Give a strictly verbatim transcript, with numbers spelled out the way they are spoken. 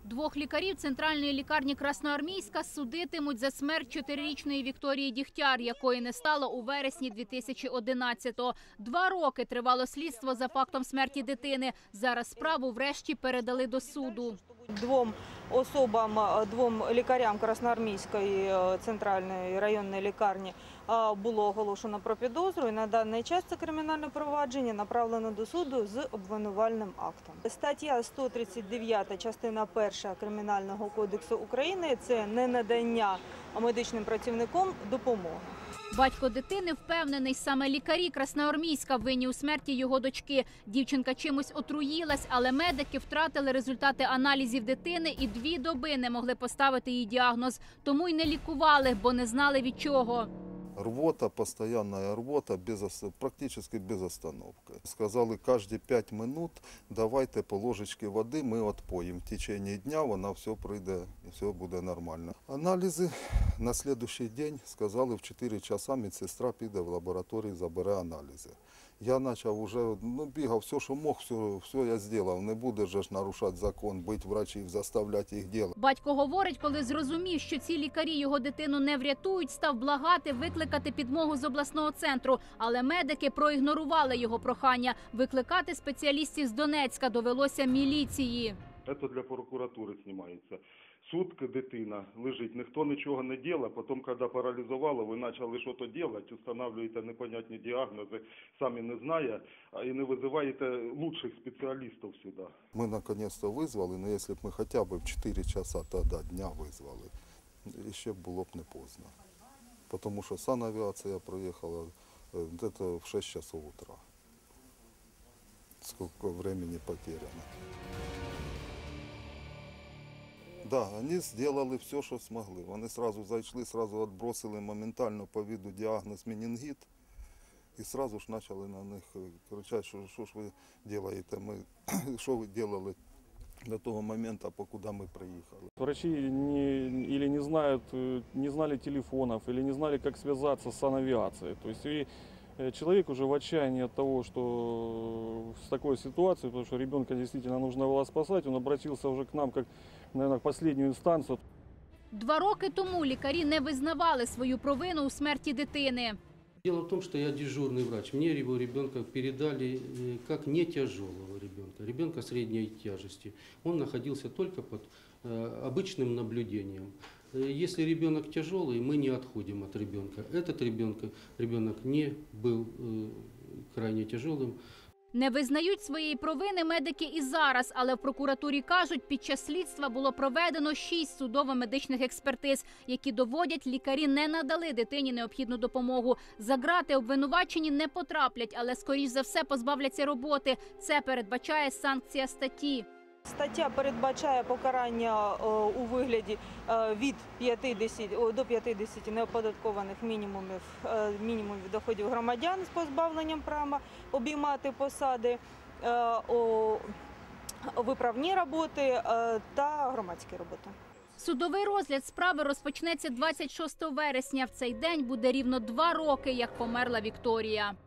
Двох лікарів центральної лікарні Красноармійська судитимуть за смерть чотирирічної Вікторії Дігтяр, якої не стало у вересні дві тисячі одинадцятого. Два роки тривало слідство за фактом смерті дитини. Зараз справу врешті передали до суду. Двом особам, двом лікарям Красноармійської центральної районної лікарні було оголошено про підозру. І на даний час це кримінальне провадження направлено до суду з обвинувальним актом. Стаття сто тридцять дев'ята, частина перша Кримінального кодексу України – це ненадання медичним працівникам допомоги. Батько дитини впевнений, саме лікарі Красноармійська винні у смерті його дочки. Дівчинка чимось отруїлась, але медики втратили результати аналізів дитини і дві доби не могли поставити їй діагноз. Тому й не лікували, бо не знали від чого. Рвота, постоянная рвота, без, практически без остановки. Сказали, кожні п'ять минут давайте по ложечці води, ми відпоїмо. В течение дня вона все прийде і все буде нормально. Аналізи на наступний день сказали, в чотири часа медсестра піде в лабораторію, забере аналізи. Я почав вже, ну, бігав, все, що мог, все, все я зробив. Не буде ж нарушати закон, бити врачів, заставляти їх робити. Батько говорить, коли зрозумів, що ці лікарі його дитину не врятують, став благати викликати підмогу з обласного центру. Але медики проігнорували його прохання. Викликати спеціалістів з Донецька довелося міліції. Це для прокуратури знімається. Сутки дитина лежить, ніхто нічого не робить, потім, коли паралізувало, ви почали щось робити, встановлюєте непонятні діагнози, самі не знаєте, і не визиваєте кращих спеціалістів сюди. Ми наконец-то визвали, але якщо б ми хоча б в чотири часа тоді дня визвали, ще було б не поздно. Тому що санавіація приїхала десь в шість часов утра. Скільки времени потеряно. Да, вони зробили все, що змогли. Вони одразу зайшли, одразу відбросили моментально по виду діагноз менінгіт і одразу ж почали на них кричати, що, що ж ви робите, ми, що ви робили до того моменту, покуди ми приїхали. Врачи не, или не знают, не знали телефонов, или не знали, как связаться с санавиацией. То есть и человек уже в отчаянии от того, что с такой ситуацией, потому что ребенка действительно нужно было спасать, он обратился уже к нам как, наверное, в последнюю инстанцию. Два роки тому лікарі не визнавали свою провину у смерті дитини. Дело в том, что я дежурный врач. Мне его ребенка передали как не тяжелого ребенка, ребенка средней тяжести. Он находился только под обычным наблюдением. Если ребенок тяжелый, мы не отходим от ребенка. Этот ребенок, ребенок не был крайне тяжелым. Не визнають своєї провини медики і зараз, але в прокуратурі кажуть, під час слідства було проведено шість судово-медичних експертиз, які доводять, лікарі не надали дитині необхідну допомогу. За ґрати обвинувачені не потраплять, але, скоріш за все, позбавляться роботи. Це передбачає санкція статті. Стаття передбачає покарання у вигляді від п'ятдесяти до п'ятдесяти неоподаткованих мінімумів, мінімумів доходів громадян з позбавленням права обіймати посади, виправні роботи та громадські роботи. Судовий розгляд справи розпочнеться двадцять шостого вересня. В цей день буде рівно два роки, як померла Вікторія.